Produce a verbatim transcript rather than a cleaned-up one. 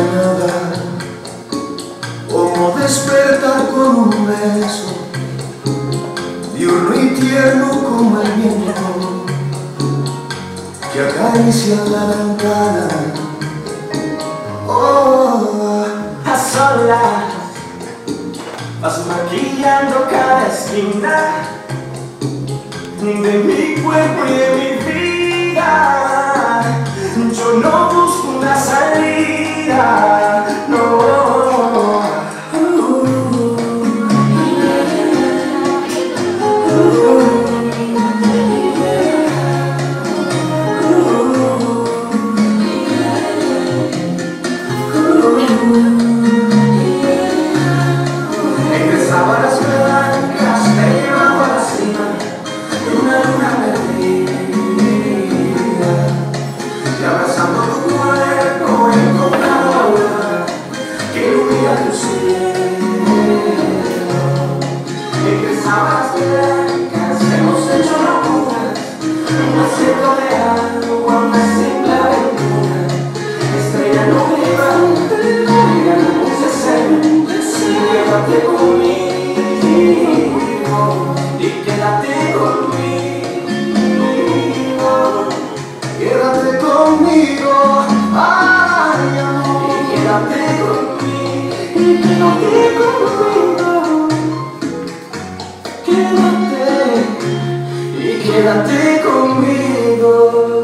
nada, como despertar con un beso, diurno y tierno como el viento que acaricia la ventana. Oh, a solas vas maquillando cada esquina de mi cuerpo y de mi vida. Yo no busco una salida, no. Entre sábanas blancas te llevaba a la cima de una luna perdida, y abrazando tu cuerpo encontraba la aurora que ilumina tu cielo. Entre sábanas blancas hemos hecho locuras, un asiento de agua, una simple aventura, estrella no viva, y ganamos escena. Quédate conmigo y quédate conmigo, quédate conmigo, ay amor. y quédate conmigo, y quédate conmigo, quédate, y quédate conmigo.